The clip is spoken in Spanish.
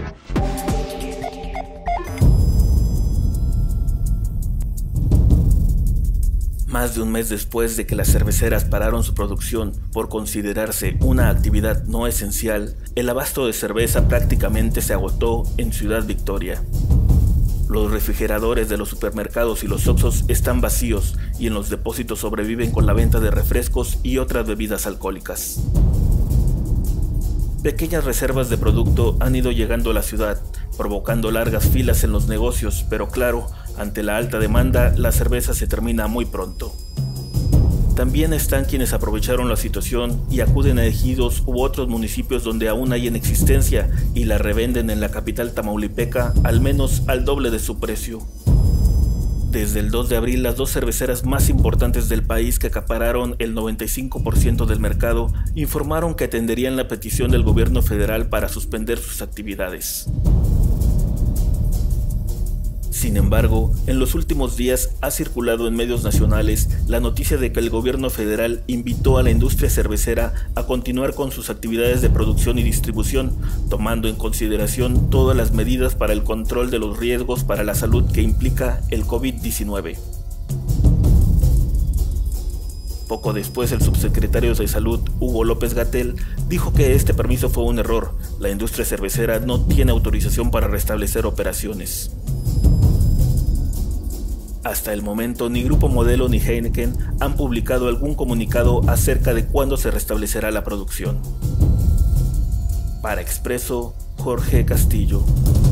Más de un mes después de que las cerveceras pararon su producción por considerarse una actividad no esencial, el abasto de cerveza prácticamente se agotó en Ciudad Victoria. Los refrigeradores de los supermercados y los Oxxos están vacíos y en los depósitos sobreviven con la venta de refrescos y otras bebidas alcohólicas. Pequeñas reservas de producto han ido llegando a la ciudad, provocando largas filas en los negocios, pero claro, ante la alta demanda, la cerveza se termina muy pronto. También están quienes aprovecharon la situación y acuden a ejidos u otros municipios donde aún hay en existencia y la revenden en la capital tamaulipeca al menos al doble de su precio. Desde el 2 de abril, las dos cerveceras más importantes del país, que acapararon el 95% del mercado, informaron que atenderían la petición del gobierno federal para suspender sus actividades. Sin embargo, en los últimos días ha circulado en medios nacionales la noticia de que el gobierno federal invitó a la industria cervecera a continuar con sus actividades de producción y distribución, tomando en consideración todas las medidas para el control de los riesgos para la salud que implica el COVID-19. Poco después, el subsecretario de Salud, Hugo López-Gatell, dijo que este permiso fue un error. La industria cervecera no tiene autorización para restablecer operaciones. Hasta el momento, ni Grupo Modelo ni Heineken han publicado algún comunicado acerca de cuándo se restablecerá la producción. Para Expreso, Jorge Castillo.